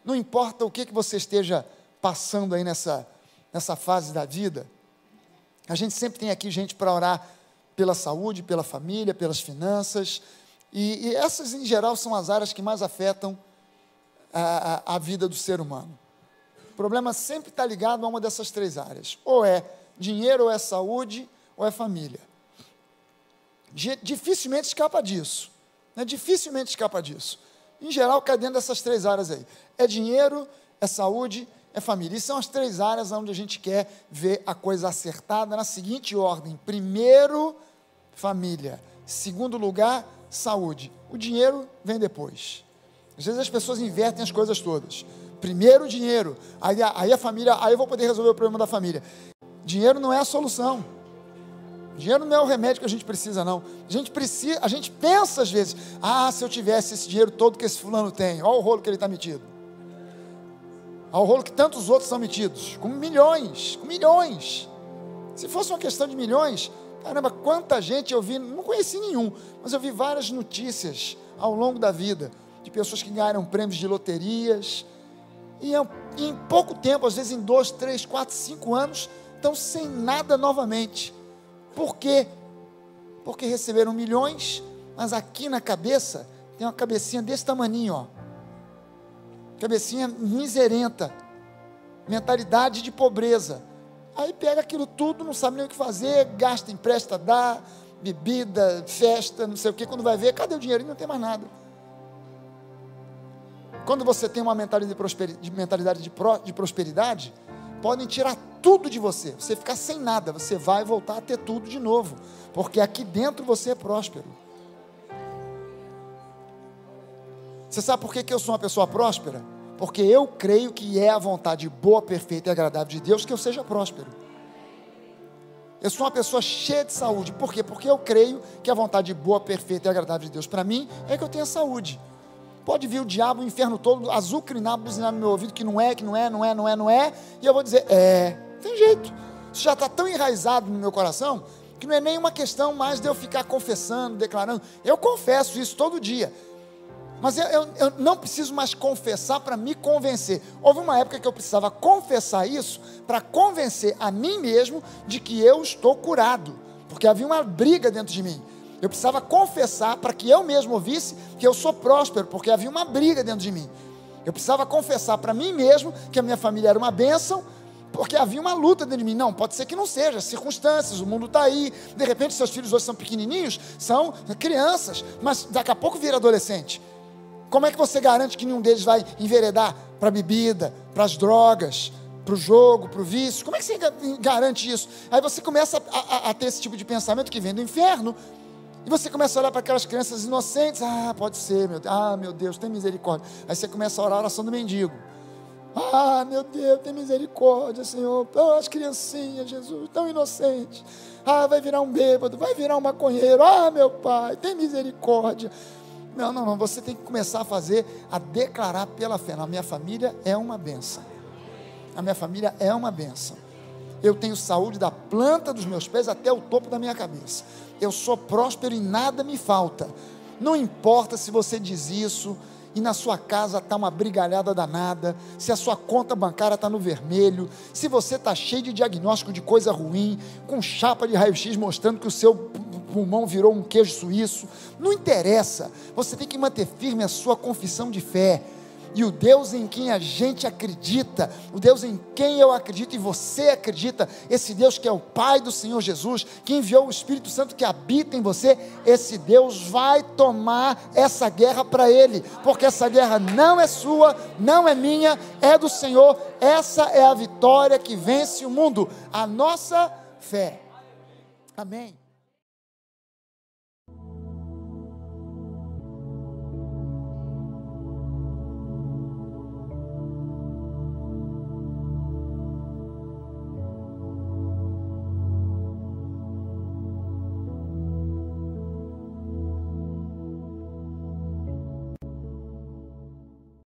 Não importa o que você esteja passando aí nessa fase da vida, a gente sempre tem aqui gente para orar pela saúde, pela família, pelas finanças, e essas em geral são as áreas que mais afetam a vida do ser humano. O problema sempre está ligado a uma dessas três áreas, ou é dinheiro, ou é saúde, ou é família. Dificilmente escapa disso, né? Dificilmente escapa disso. Em geral, cai dentro dessas três áreas aí. É dinheiro, é saúde, é família. E são as três áreas onde a gente quer ver a coisa acertada na seguinte ordem: primeiro, família. Segundo lugar, saúde. O dinheiro vem depois. Às vezes as pessoas invertem as coisas todas. Primeiro o dinheiro, aí a família, aí eu vou poder resolver o problema da família. Dinheiro não é a solução. Dinheiro não é o remédio que a gente precisa, não. A gente pensa às vezes, se eu tivesse esse dinheiro todo que esse fulano tem, olha o rolo que ele está metido. Olha o rolo que tantos outros são metidos, com milhões. Se fosse uma questão de milhões, caramba, quanta gente eu vi, não conheci nenhum, mas eu vi várias notícias ao longo da vida, de pessoas que ganharam prêmios de loterias, e em pouco tempo, às vezes em 2, 3, 4, 5 anos, estão sem nada novamente. Por quê? Porque receberam milhões, mas aqui na cabeça, tem uma cabecinha desse tamaninho, ó. Cabecinha miserenta, mentalidade de pobreza. Aí pega aquilo tudo, não sabe nem o que fazer, gasta, empresta, dá, bebida, festa, não sei o que, quando vai ver, cadê o dinheiro? E não tem mais nada. Quando você tem uma mentalidade de prosperidade, podem tirar tudo de você ficar sem nada, você vai voltar a ter tudo de novo, porque aqui dentro você é próspero. Você sabe por que eu sou uma pessoa próspera? Porque eu creio que é a vontade boa, perfeita e agradável de Deus que eu seja próspero. Eu sou uma pessoa cheia de saúde. Por quê? Porque eu creio que a vontade boa, perfeita e agradável de Deus para mim é que eu tenha saúde. Pode vir o diabo, o inferno todo, azucrinar, buzinar no meu ouvido que não é, e eu vou dizer, tem jeito. Isso já está tão enraizado no meu coração, que não é nem uma questão mais de eu ficar confessando, declarando. Eu confesso isso todo dia, mas eu não preciso mais confessar para me convencer. Houve uma época que eu precisava confessar isso, para convencer a mim mesmo, de que eu estou curado, porque havia uma briga dentro de mim. Eu precisava confessar para que eu mesmo ouvisse que eu sou próspero, porque havia uma briga dentro de mim. Eu precisava confessar para mim mesmo que a minha família era uma bênção, porque havia uma luta dentro de mim. Não, pode ser que não seja, circunstâncias, o mundo está aí, de repente seus filhos hoje são pequenininhos, são crianças, mas daqui a pouco vira adolescente. Como é que você garante que nenhum deles vai enveredar para a bebida, para as drogas, para o jogo, para o vício? Como é que você garante isso? Aí você começa a ter esse tipo de pensamento que vem do inferno, e você começa a olhar para aquelas crianças inocentes, pode ser, meu Deus, tem misericórdia. Aí você começa a orar a oração do mendigo. Meu Deus, tem misericórdia, Senhor. As criancinhas, Jesus, tão inocentes. Vai virar um bêbado, vai virar um maconheiro. Meu Pai, tem misericórdia. Não, você tem que começar a declarar pela fé. A minha família é uma bênção. A minha família é uma bênção. Eu tenho saúde da planta dos meus pés até o topo da minha cabeça. Eu sou próspero e nada me falta. Não importa se você diz isso e na sua casa está uma brigalhada danada, se a sua conta bancária está no vermelho, se você está cheio de diagnóstico de coisa ruim, com chapa de raio-x mostrando que o seu pulmão virou um queijo suíço, não interessa, você tem que manter firme a sua confissão de fé. E o Deus em quem a gente acredita, o Deus em quem eu acredito e você acredita, esse Deus que é o Pai do Senhor Jesus, que enviou o Espírito Santo que habita em você, esse Deus vai tomar essa guerra para Ele, porque essa guerra não é sua, não é minha, é do Senhor. Essa é a vitória que vence o mundo, a nossa fé. Amém.